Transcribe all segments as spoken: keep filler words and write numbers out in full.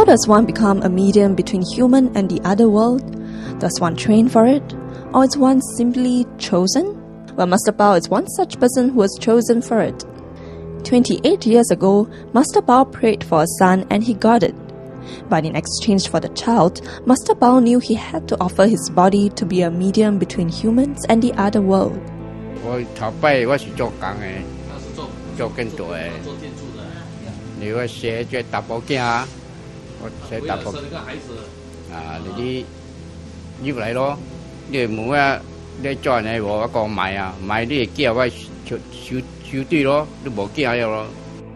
does one become a medium between human and the other world? Does one train for it? Or is one simply chosen? Well, Master Bao is one such person who was chosen for it. twenty-eight years ago, Master Bao prayed for a son and he got it. But in exchange for the child, Master Bao knew he had to offer his body to be a medium between humans and the other world. 我头摆我是做工的，做建筑的。你我写这大宝镜啊，我写大宝。啊，你你入来咯，你冇啊，你做呢我我讲买啊，买你叫我收收收对咯，你冇叫了咯。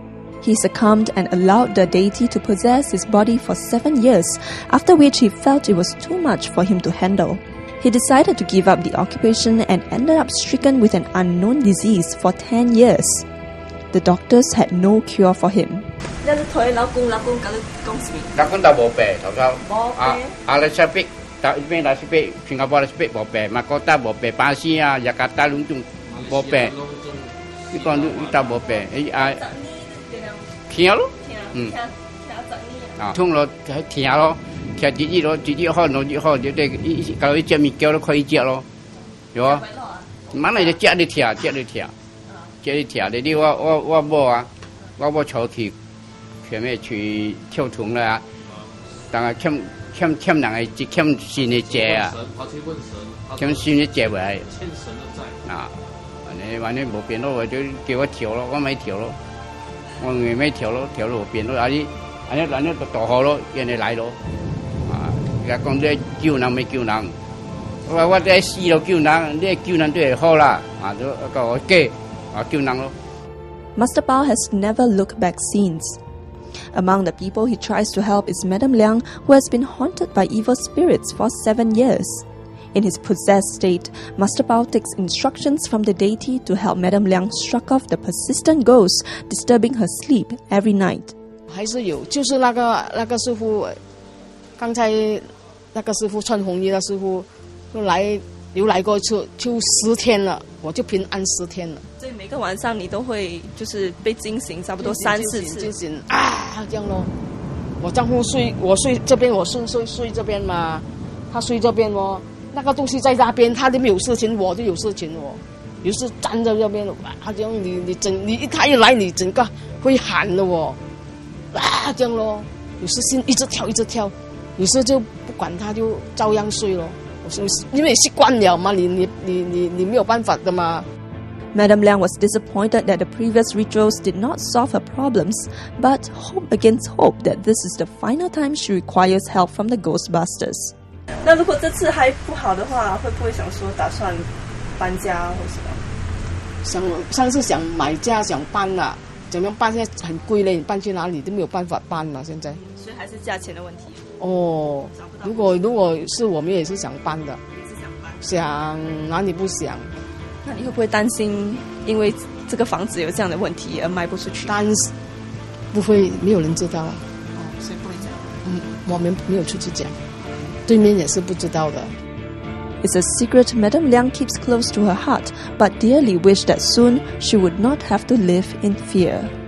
He succumbed and allowed the deity to possess his body for seven years, after which he felt it was too much for him to handle. He decided to give up the occupation and ended up stricken with an unknown disease for ten years. The doctors had no cure for him. 你同老公老公跟你讲什么？ 老公都冇病，头头。 冇病。 啊，啊，你出边，到边来出边，新加坡来出边冇病，马哥达冇病，巴西啊、雅加达拢种冇病。你讲你你达冇病，哎啊。 听咯，嗯，啊，痛咯，还听咯，听自己咯，自己好，自己好，就这一搞一只物叫都可以食咯，有啊，慢慢就食你听，食你听，食你听，你我我我冇啊，我冇出去，前面去跳虫了啊，但系欠欠欠人嘅，只欠神嘅借啊，欠神嘅借回来，啊，完你完你冇变咯，我就叫我跳咯，我咪跳咯。 我咪咪跳咯，跳路邊咯，啊啲，啊啲，啊啲大河咯，人哋嚟咯，啊，而家講啲救人咪救人，我話我啲死咯救人，啲救人都係好啦，啊，都個我嘅，啊救人咯。 Master Bao has never looked back since. Among the people he tries to help is Madame Liang, who has been haunted by evil spirits for seven years. In his possessed state, Master Bao takes instructions from the deity to help Madame Liang struck off the persistent ghosts disturbing her sleep every night. 还是有，就是那个那个师傅，刚才那个师傅穿红衣的师傅，又来又来过一次，就十天了，我就平安十天了。 所以每个晚上你都会就是被惊醒，差不多三四次。 惊醒啊，这样咯。我丈夫睡，我睡这边，我睡睡睡这边嘛，他睡这边哦。 那个东西在那边，他都没有事情，我就有事情哦。有时站在这边，啊，这样你你整你一他一来，你整个会喊的哦，啊，这样咯。有时心一直跳一直跳，有时就不管他，就照样睡咯。我说因为习惯了嘛，你你你你你没有办法的嘛。 Madame Liang was disappointed that the previous rituals did not solve her problems, but hoped against hope that this is the final time she requires help from the Ghostbusters. 那如果这次还不好的话，会不会想说打算搬家或什么？ 想上次想买家想搬了，怎么样搬？现在很贵嘞，你搬去哪里都没有办法搬了。现在， 所以还是价钱的问题。 哦，如果如果是我们也是想搬的， 也是想搬， 想哪里不想？ 那你会不会担心，因为这个房子有这样的问题而卖不出去？ 担心不会，没有人知道啊。 哦，所以不会讲。 嗯，我们没有出去讲。 对面也是不知道的。 It's a secret Madame Liang keeps close to her heart, but dearly wished that soon she would not have to live in fear.